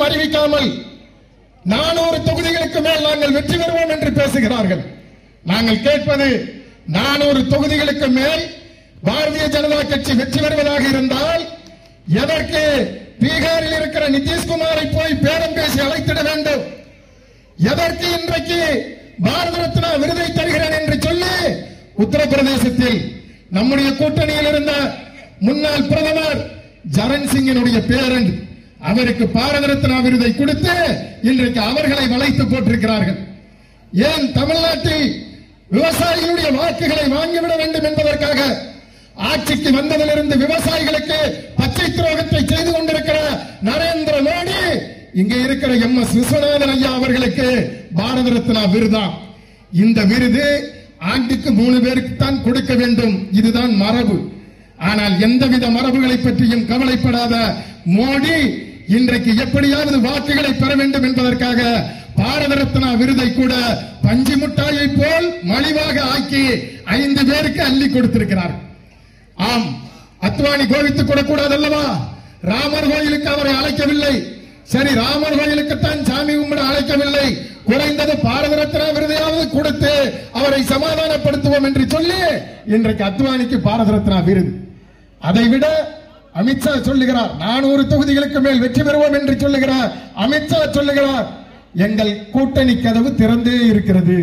அறிவிக்காமல் 400 தொகுதிகளுக்கு மேல் நாங்கள் வெற்றி பெறுவோம் என்று பேசுகிறார்கள். நாங்கள் கேட்பது 400 தொகுதிகளுக்கு மேல் பாரதிய ஜனதா கட்சி வெற்றி பெறுவதாக இருந்தால் எதற்கு பீகாரில் இருக்கிற நிதிஷ்குமாரை போய் பேரம் பேசி அழைத்திட வேண்டும்? எதற்கு இன்றைக்கு பாரத ரத்னா விருதை தருகிறேன் என்று சொல்லி உத்தரப்பிரதேசத்தில் நம்முடைய கூட்டணியில் இருந்த முன்னாள் பிரதமர் ஜரன் சிங்கினுடைய பேரன் அவருக்கு பாரத ரத்னா விருதை கொடுத்து இன்றைக்கு அவர்களை வளைத்து போட்டிருக்கிறார்கள். ஏன் தமிழ்நாட்டில் விவசாயிகளுடைய வாக்குகளை வாங்கிவிட வேண்டும் என்பதற்காக ஆட்சிக்கு வந்ததிலிருந்து விவசாயிகளுக்கு பச்சை துரோகத்தை செய்து கொண்டிருக்கிற நரேந்திர மோடி இங்கே இருக்கிற MS விஸ்வநாதன் ஐயா அவர்களுக்கு பாரத ரத்னா விருதா. இந்த விருது ஆண்டுக்கு 3 பேருக்கு தான் கொடுக்க வேண்டும், இதுதான் மரபு. ஆனால் எந்தவித மரபுகளை பற்றியும் கவலைப்படாத மோடி இன்றைக்கு எப்படியாவது வாக்குகளை பெற வேண்டும் என்பதற்காக பாரத ரத்னா விருதை கூட பஞ்சு முட்டாயை போல் மலிவாக ஆக்கி 5 பேருக்கு அள்ளி கொடுத்திருக்கிறார். ஆம், அத்வானி கோவித்துக் கொள்ளக்கூடாது அல்லவா? ராமர் கோயிலுக்கு அவரை அழைக்கவில்லை. சரி, ராமர் கோயிலுக்குத்தான் சாமி கும்பிட அழைக்கவில்லை, குறைந்தது பாரத ரத்னா விருதையாவது கொடுத்து அவரை சமாதானப்படுத்துவோம் என்று சொல்லி இன்றைக்கு அத்வானிக்கு பாரத ரத்னா விருது. அதைவிட அமித்ஷா சொல்லுகிறார் 400 தொகுதிகளுக்கு மேல் வெற்றி பெறுவோம் என்று சொல்லுகிறார். அமித்ஷா சொல்லுகிறார் எங்கள் கூட்டணி கதவு திறந்தே இருக்கிறது.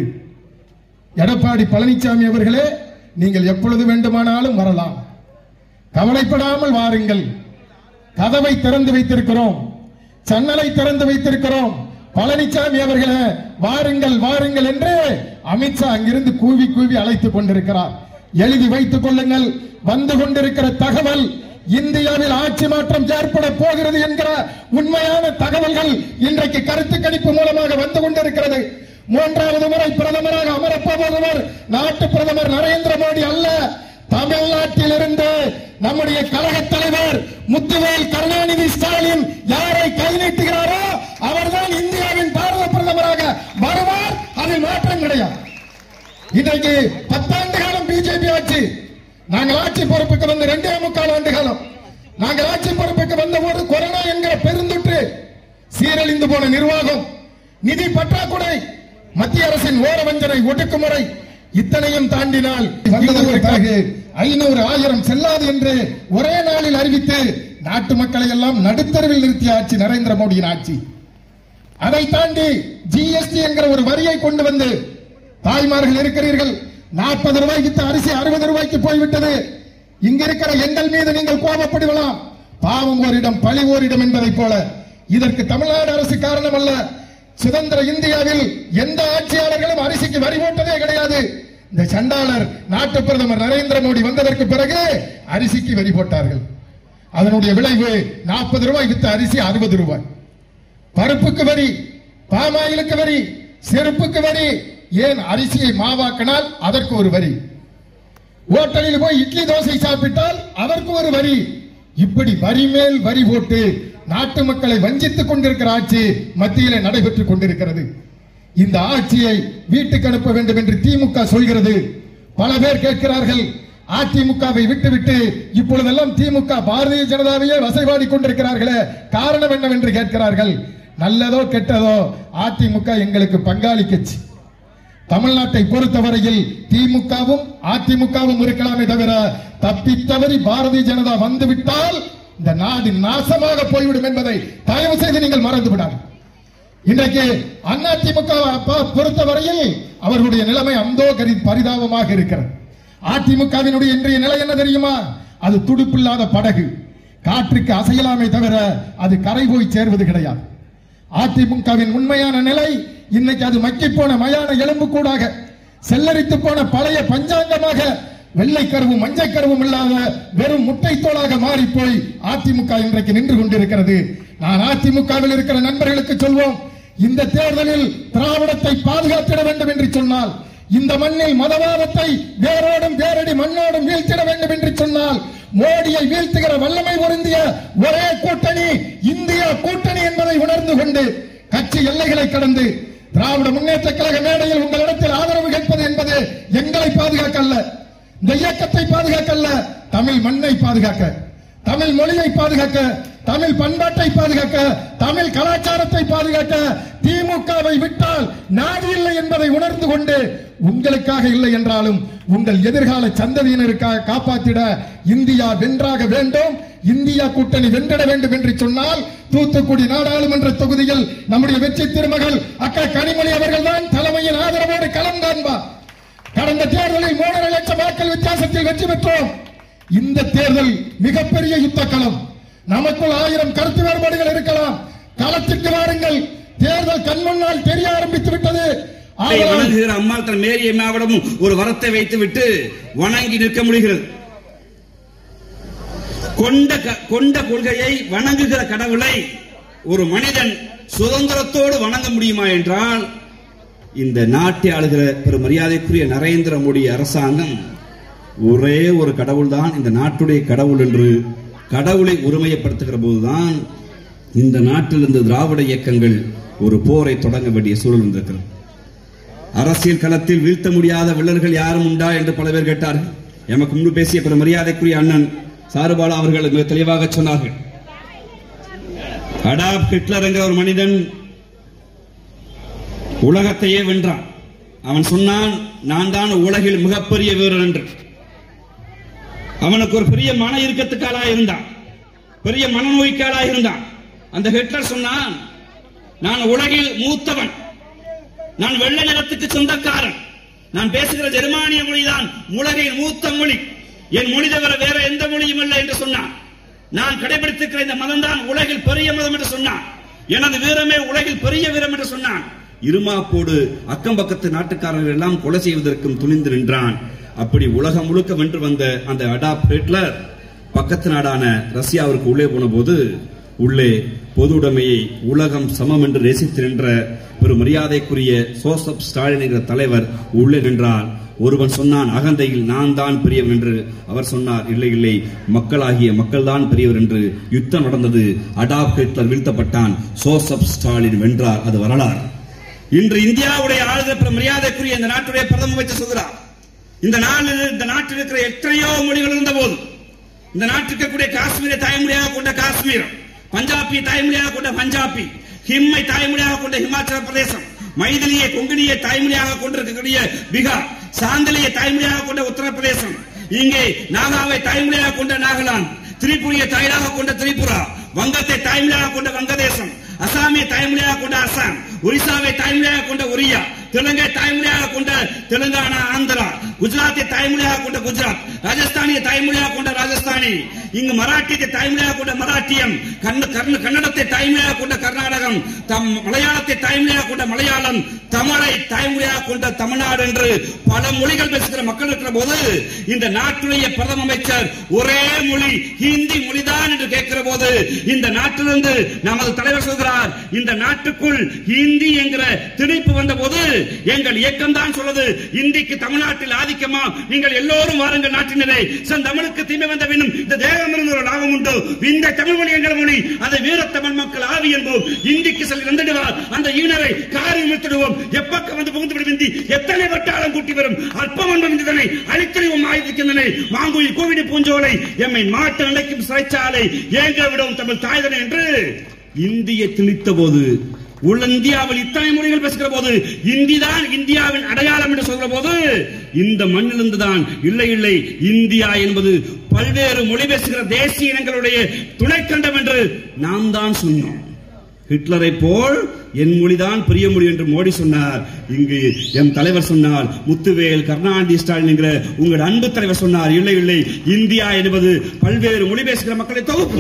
எடப்பாடி பழனிசாமி அவர்களே, நீங்கள் எப்பொழுது வேண்டுமானாலும் வரலாம், கவலைப்படாமல் வாருங்கள், கதவை திறந்து வைத்திருக்கிறோம், சன்னலை திறந்து வைத்திருக்கிறோம், பழனிசாமி அவர்களே வாருங்கள் வாருங்கள் என்று அமித்ஷா அங்கிருந்து கூவி கூவி அழைத்துக் கொண்டிருக்கிறார். எழுதி வைத்துக் கொள்ளுங்கள், வந்து கொண்டிருக்கிற தகவல் இந்தியாவில் ஆட்சி மாற்றம் ஏற்பட போகிறது என்கிற உண்மையான தகவல்கள் இன்றைக்கு கருத்து கணிப்பு மூலமாக வந்து கொண்டிருக்கிறது. 3வது முறை பிரதமராக அமரப்போவவர் நாட்டு பிரதமர் நரேந்திர மோடி அல்ல, தமிழ்நாட்டில் இருந்து நம்முடைய கழக தலைவர் முத்துவேல் கருணாநிதி ஸ்டாலின் யாரை கை நீட்டுகிறாரோ அவர்தான் இந்தியாவின் பாரத பிரதமராக வருவார். அதில் மாற்றம் கிடையாது. இன்றைக்கு 10 ஆண்டு காலம் பிஜேபி ஆட்சி, நாங்கள் ஆட்சி பொறுப்புக்கு வந்து 2.25 ஆண்டு காலம், நாங்கள் ஆட்சி பொறுப்புக்கு வந்த போது கொரோனா என்கிற பெருந்தொற்று, சீரழிந்து போன நிர்வாகம், நிதி பற்றாக்குறை, மத்திய அரசின் ஓர வஞ்சனை, ஒடுக்குமுறை, இத்தனையும் தாண்டினால் 500 1000 செல்லாது என்று ஒரே நாளில் அறிவித்து நாட்டு மக்களை எல்லாம் நடுத்தருவில் நிறுத்திய ஆட்சி நரேந்திர மோடியின் ஆட்சி. அதை தாண்டி ஜிஎஸ்டி என்கிற ஒரு வரியை கொண்டு வந்து தாய்மார்கள் இருக்கிறீர்கள், 40 ரூபாய் வித்த அரிசி 60 ரூபாய்க்கு போய்விட்டது. இங்க இருக்கிற எங்கள் மீது நீங்கள் கோபப்படலாம், பாவம் ஓரிடம் பழி ஓரிடம் என்பதை போல. இதற்கு தமிழ்நாடு அரசு காரணம் அல்ல. சுதந்திர இந்தியாவில் எந்த ஆட்சியாளர்களும் அரிசிக்கு வரி போட்டதே கிடையாது. இந்த சண்டாளர் நாட்டு பிரதமர் நரேந்திர மோடி வந்ததற்கு பிறகு அரிசிக்கு வரி போட்டார்கள். அதனுடைய விளைவு 40 ரூபாய் வித்த அரிசி 60 ரூபாய். பருப்புக்கு வரி, பாமாயிலுக்கு வரி, செருப்புக்கு வரி, ஏன் அரிசியை மாவாக்கினால் அதற்கு ஒரு வரி, ஹோட்டலில் போய் இட்லி தோசை சாப்பிட்டால் அதற்கு ஒரு வரி. இப்படி வரி மேல் வரி போட்டு நாட்டு மக்களை வஞ்சித்துக் கொண்டிருக்கிற ஆட்சி மத்தியிலே நடைபெற்றுக் கொண்டிருக்கிறது. இந்த ஆட்சியை வீட்டுக்கு அனுப்ப வேண்டும் என்று திமுக சொல்கிறது. பல பேர் கேட்கிறார்கள், அதிமுகவை விட்டுவிட்டு இப்பொழுதெல்லாம் திமுக பாரதிய ஜனதாவையே வசைபாடி கொண்டிருக்கிறார்களே, காரணம் என்னவென்று கேட்கிறார்கள். நல்லதோ கெட்டதோ அதிமுக எங்களுக்கு பங்காளி கட்சி. தமிழ்நாட்டை பொறுத்தவரையில் திமுகவும் அதிமுகவும் இருக்கலாமே தவிர தப்பித்தவறி பாரதிய ஜனதா வந்துவிட்டால் இந்த நாடு நாசமாக போய்விடும் என்பதை தயவு செய்து நீங்கள் மறந்து விடாது. இன்றைக்கு அதிமுக பொறுத்தவரையில் அவர்களுடைய நிலைமை அந்தோ பரிதாபமாக இருக்கிறது. அதிமுகவினுடைய இன்றைய நிலை என்ன தெரியுமா? அது துடுப்பில்லாத படகு, காற்றுக்கு அசையலாமே தவிர அது கரை போய் சேர்வது கிடையாது. அதிமுகவின் உண்மையான நிலை இன்னைக்கு அது மக்கி போன மயான எலும்பு கூடாக, செல்லரித்து போன பழைய பஞ்சாங்கமாக, வெள்ளை கருவும் மஞ்சள் கருவும் இல்லாத வெறும் முட்டை தோளாக மாறி போய் அதிமுக இன்றைக்கு நின்று கொண்டிருக்கிறது. நான் அதிமுகவில் இருக்கிற நண்பர்களுக்கு சொல்வோம், இந்த தேர்தலில் திராவிடத்தை பாதுகாத்திட வேண்டும் என்று சொன்னால், இந்த மண்ணில் மதவாதத்தை வேரோடும் வேரடி மண்ணோடும் வீழ்த்திட வேண்டும் என்று சொன்னால், மோடியை வீழ்த்துகிற வல்லமை பொருந்திய ஒரே கூட்டணி இந்தியா கூட்டணி என்பதை உணர்ந்து கொண்டு கட்சி எல்லைகளை கடந்து திராவிட முன்னேற்ற கழக மேடையில் உங்களிடத்தில் ஆதரவு கேட்பது என்பது எங்களை பாதுகாக்க அல்ல, இந்த இயக்கத்தை பாதுகாக்க அல்ல, தமிழ் மண்ணை பாதுகாக்க, தமிழ் மொழியை பாதுகாக்க, தமிழ் பண்பாட்டை பாதுகாக்க, தமிழ் கலாச்சார பாதுகாக்க திமுகவை விட்டால் நாடு இல்லை என்பதை உணர்ந்து கொண்டு உங்களுக்காக இல்லை என்றாலும் உங்கள் எதிர்கால சந்ததியினருக்காக காப்பாற்றிட இந்தியா வென்றாக வேண்டும், இந்தியா கூட்டணி வென்றிட வேண்டும் என்று சொன்னால் தூத்துக்குடி நாடாளுமன்ற தொகுதியில் நம்முடைய வெற்றி திருமகள் அக்கா கனிமொழி அவர்கள் தான் தலைமையின் ஆதரவோடு களம் காண்பார். கடந்த தேர்தலில் 3.5 லட்சம் வாக்கள் வித்தியாசத்தில் வெற்றி பெற்றோம். இந்த தேர்தல் மிகப்பெரிய யுத்த களம். நமக்குள் 1000 கருத்து வேறுபாடுகள் இருக்கலாம், களத்திற்கு வாருங்கள். தேர்தல் கண்முன்னால் தெரிய ஆரம்பித்து விட்டது. அம்மா தன் மேரி அம்மாவிடம் ஒரு வரத்தை வைத்து விட்டு வணங்கி நிற்க முடிகிறது. கொண்ட கொள்கையை வணங்குகிற கடவுளை ஒரு மனிதன் சுதந்திரத்தோடு வணங்க முடியுமா என்றால் இந்த நாட்டை ஆளுகிற பெரும் மரியாதைக்குரிய நரேந்திர மோடி அரசாங்கம் ஒரே ஒரு கடவுள் தான் இந்த நாட்டுடைய கடவுள் என்று கடவுளை உரிமையப்படுத்துகிற போதுதான் இந்த நாட்டிலிருந்து திராவிட இயக்கங்கள் ஒரு போரை தொடங்க வேண்டிய சூழல் வந்திருக்கிறது. அரசியல் களத்தில் வீழ்த்த முடியாத வில்லர்கள் யாரும் உண்டா என்று பல பேர் கேட்டார்கள். எமக்கு முன்பு பேசிய பெரும் மரியாதைக்குரிய அண்ணன் சாருபாலா அவர்கள் மிக தெளிவாக சொன்னார்கள். அடால்ஃப் ஹிட்லர் என்கிற ஒரு மனிதன் உலகத்தையே வென்றான். அவன் சொன்னான், நான் தான் உலகில் மிகப்பெரிய வீரன் என்று. அவனுக்கு ஒரு பெரிய மன இறுக்கத்துக்காளாக இருந்தான், பெரிய மனநோய்க்காளாக இருந்தான். அந்த ஹிட்லர் சொன்னான், நான் உலகில் மூத்தவன், நான் வெள்ளை நிறத்துக்கு சொந்தக்காரன், நான் பேசுகிற ஜெர்மானிய மொழிதான் உலகின் மூத்த மொழி, என் மொழி தவிர வேற எந்த மொழியும் இல்லை என்று சொன்னான். நான் கடைபிடித்திருக்கிற இந்த மதம் தான் உலகில் பெரிய மதம் என்று சொன்னான். எனது வீரமே உலகில் பெரிய வீரம் என்று சொன்னான். இருமாப்போடு அக்கம் பக்கத்து நாட்டுக்காரர்கள் எல்லாம் கொலை செய்வதற்கும் துணிந்து நின்றான். அப்படி உலகம் முழுக்க வென்று வந்த அந்த அடால்ஃப் ஹிட்லர் பக்கத்து நாடான ரஷ்யாவிற்கு உள்ளே போன போது உள்ளே பொது உடைமையை உலகம் சமம் என்று நேசித்து நின்ற பெரும் மரியாதைக்குரிய ஜோசப் ஸ்டாலின் என்கிற தலைவர் உள்ளே நின்றார். ஒருவன் சொன்னான், அகந்தையில் நான் தான் பெரியவன் என்று. அவர் சொன்னார், இல்லை இல்லை, மக்களாகிய மக்கள் தான் பெரியவர் என்று. யுத்தம் நடந்தது. அடால்ஃப் ஹிட்லர் வீழ்த்தப்பட்டான், ஜோசப் ஸ்டாலின் வென்றார். அது வரலாறு. இன்று இந்தியாவுடைய ஆளுநர் மரியாதைக்குரிய இந்த நாட்டுடைய பிரதம அமைச்சர் சொல்கிறார், இந்த நாட்டில் இருக்கிற எத்தனையோ மொழிகள் இருந்த போது இந்த நாட்டுக்கு இருக்கக்கூடிய காஷ்மீரை தாய்மொழியாக கொண்ட காஷ்மீரம், பஞ்சாபியை தாய்மொழியாக கொண்ட பஞ்சாபி, ஹிம்மை தாய்மொழியாக கொண்ட ஹிமாச்சல பிரதேசம், மைதிலியை கொங்கணியை தாய்மொழியாக கொண்டிருக்கக்கூடிய பீகார், சாந்தலியை தாய்மொழியாக கொண்ட உத்தரப்பிரதேசம், இங்கே நாகாவை தாய்மொழியாக கொண்ட நாகாலாந்து, திரிபுரியை தாயாக கொண்ட திரிபுரா, வங்கத்தை தாய்மொழியாக கொண்ட வங்கதேசம், அசாமியை தாய்மொழியாக கொண்ட அசாம், ஒரிசாவை தாய்மொழியாக கொண்ட ஒரியா, தெலுங்கை தாய்மொழியாக கொண்ட தெலுங்கானா ஆந்திரா, குஜராத்தை தாய்மொழியாக கொண்ட குஜராத், ராஜஸ்தானியை தாய்மொழியாக கொண்ட ராஜஸ்தானி, இங்கு மராட்டியத்தை தாய்மொழியாக கொண்ட மராட்டியம், கன்னடத்தை தாய்மொழியாக கொண்ட கர்நாடகம், மலையாளத்தை தாய்மொழியாக கொண்ட மலையாளம், தமிழை தாய்மொழியாக கொண்ட தமிழ்நாடு என்று பல மொழிகள் பேசுகிற மக்கள் இருக்கிற போது இந்த நாட்டுடைய பிரதம அமைச்சர் ஒரே மொழி ஹிந்தி மொழிதான் என்று கேட்கிற போது இந்த நாட்டிலிருந்து நமது தலைவர் சொல்கிறார், இந்த நாட்டுக்குள் ஹிந்தி என்கிற திணிப்பு வந்த போது எங்கள் இயக்கம் தான் சொல்வது, இந்திக்கு தமிழ்நாட்டில் ஆதிக்கமா, நீங்கள் எல்லோரும் வாருங்கள் நாட்டினரே, தமிழுக்கு தீமை வந்த பின்னும் இந்த தேகம் இருந்த ஒரு லாபம் உண்டு, இந்த தமிழ் மொழி எங்கள் மொழி, அதை வீரத்தமிழ் மக்கள் ஆவி என்போம், இந்திக்கு செல் வந்துடுவார், அந்த ஈனரை காரில் நிறுத்திடுவோம், எப்பக்கம் வந்து புகுந்து விடும் இந்தி எத்தனை வட்டாளம் கூட்டி வரும், அற்பம் என்பது இதனை அழித்தறிவும் ஆயுதிக்கின்றனை, மாங்குயில் கோவிடி பூஞ்சோலை எம்மை மாட்டு நிலைக்கும் சிறைச்சாலை ஏங்க விடும் தமிழ் தாய்தனை என்று இந்தியை திணித்த போது, உள்ள இந்தியாவில் இத்தனை மொழிகள் பேசுகிற போது, இந்திதான் இந்தியாவின் அடையாளம் என்று சொல்கிற போது இந்த மண்ணிலிருந்து தான் இல்லை இல்லை இந்தியா என்பது பல்வேறு மொழி பேசுகிற தேசிய இனங்களுடைய துணைக்கண்டம் என்று நாம் தான் சொன்னோம். ஹிட்லரை போல் என் மொழிதான் பெரிய மொழி என்று மோடி சொன்னார். இங்கு எம் தலைவர் சொன்னார், முத்துவேல், கருணாநிதி ஸ்டாலின் என்கிற உங்கள் அன்பு தலைவர் சொன்னார், இல்லை இல்லை இந்தியா என்பது பல்வேறு மொழி பேசுகிற மக்களை தொகுப்பு.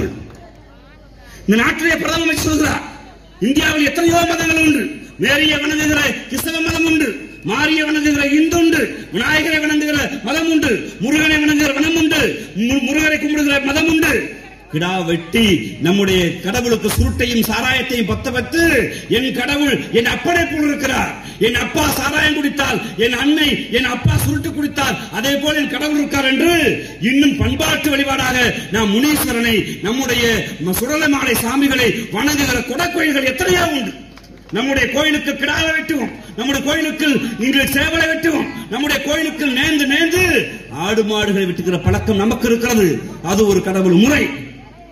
இந்த நாட்டிலே பிரதம அமைச்சர் சொல்கிறார், இந்தியாவில் எத்தனையோ மதங்கள் உண்டு, மேரிய வணங்குகிற கிறிஸ்தவ மதம் உண்டு, மாரிய வணங்குகிற இந்து உண்டு, விநாயகரை வணங்குகிற மதம் உண்டு, முருகனை வணங்குகிற மதம் உண்டு, முருகனை கும்பிடுகிற மதம் உண்டு. கிடா வெட்டி நம்முடைய கடவுளுக்கு சுருட்டையும் சாராயத்தையும் பத்த வைத்து என் கடவுள் என் அப்பனை போல் இருக்கிறார், என் அப்பா சாராயம் குடித்தால், என் அன்னை என் அப்பா சுருட்டு குடித்தால், அதே போல் என் கடவுள் இருக்கார் என்று இன்னும் பண்பாட்டு வழிபாடாக நாம் முனீஸ்வரனை, நம்முடைய சுடலமாலை சாமிகளை வணங்குகிற கொடக்கோயில்கள் எத்தனையோ உண்டு. நம்முடைய கோயிலுக்கு கிடாவை வெட்டுவோம், நம்முடைய கோயிலுக்கு இங்கு சேவலை வெட்டுவோம், நம்முடைய கோயிலுக்கு நேர்ந்து நேர்ந்து ஆடு மாடுகளை வெட்டுகிற பழக்கம் நமக்கு இருக்கிறது. அது ஒரு கடவுள் முறை.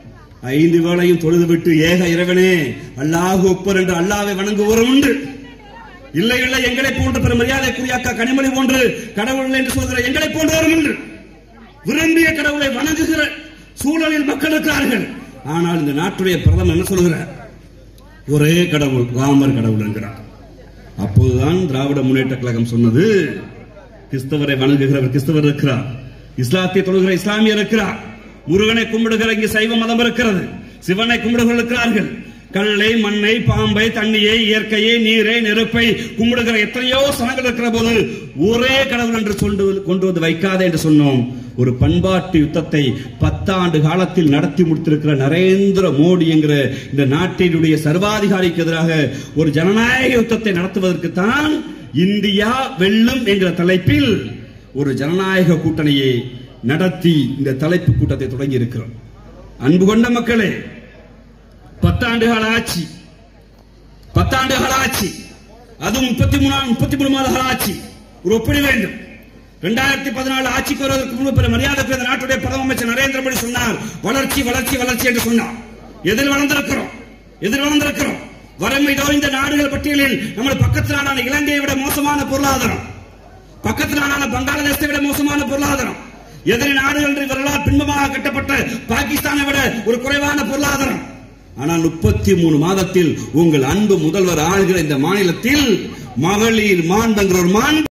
5 வேளையும் தொழுதுவிட்டு ஏக இறைவனே அல்லாஹ் அக்பர் என்று அல்லாஹ்வை வணங்குவோரும் உண்டு. இல்லை இல்லை எங்களை போன்ற பெரும் மரியாதைக்குரிய அக்கா கனிமொழி போன்று கடவுள் என்று சொல்கிற எங்களை போன்றவரும் உண்டு. விரும்பிய கடவுளை வணங்குகிற சூழலில் மக்கள் இருக்கிறார்கள். ஆனால் இந்த நாட்டுடைய பிரதமர் என்ன சொல்கிறார்? ஒரே கடவுள், ராமர் கடவுள் என்கிறார். அப்போதுதான் திராவிட முன்னேற்ற கழகம் சொன்னது, கிறிஸ்தவரை வணங்குகிறவர் கிறிஸ்தவர் இருக்கிறார், இஸ்லாத்தை தொழுகிற இஸ்லாமியர் இருக்கிறார், முருகனை கும்பிடுகிற இங்கு சைவ மதம் இருக்கிறது, சிவனை கும்பிடுகிற இருக்கிறார்கள், கல்லை மண்ணை பாம்பை தண்ணியை இயற்கையை நீரை நெருப்பை கும்பிடுகிற எத்தனையோ சனங்கள் இருக்கிற போது ஒரே கடவுள் என்று கொண்டு வந்து வைக்காதே என்று சொன்னோம். ஒரு பண்பாட்டு யுத்தத்தை 10 ஆண்டு காலத்தில் நடத்தி முடித்திருக்கிற நரேந்திர மோடி என்கிற இந்த நாட்டினுடைய சர்வாதிகாரிக்கு எதிராக ஒரு ஜனநாயக யுத்தத்தை நடத்துவதற்கு தான் இந்தியா வெல்லும் என்கிற தலைப்பில் ஒரு ஜனநாயக கூட்டணியை நடத்தி இந்த தலைப்பு கூட்டத்தை தொடங்கி இருக்கிறோம். அன்பு கொண்ட மக்களே, 10 ஆண்டுகால ஆட்சி, 10 ஆண்டுகால ஆட்சி, அதுவும் 33 மாத ஆட்சி ஒரு ஒப்பிட வேண்டும். 2014 ஆட்சிக்கு வருவதற்கு முன்பு மரியாதைக்குரிய இந்த நாட்டுடைய பிரதம அமைச்சர் நரேந்திர மோடி சொன்னார், வளர்ச்சி வளர்ச்சி வளர்ச்சி என்று சொன்னார். எதில் வளர்ந்திருக்கிறோம்? வறுமை இந்த நாடுகள் பட்டியலில் நம்ம பக்கத்து நாடான இலங்கையை விட மோசமான பொருளாதாரம், பக்கத்து நாடான பங்களாதேசத்தை விட மோசமான பொருளாதாரம், எதிரி நாடுகள் என்று இவர்களால் பின்பமாக கட்டப்பட்ட பாகிஸ்தானை விட ஒரு குறைவான பொருளாதாரம். ஆனால் 33 மாதத்தில் உங்கள் அன்பு முதல்வர் ஆளுகிற இந்த மாநிலத்தில் மகளிர் மாண்புங்கிற ஒரு மாண்பு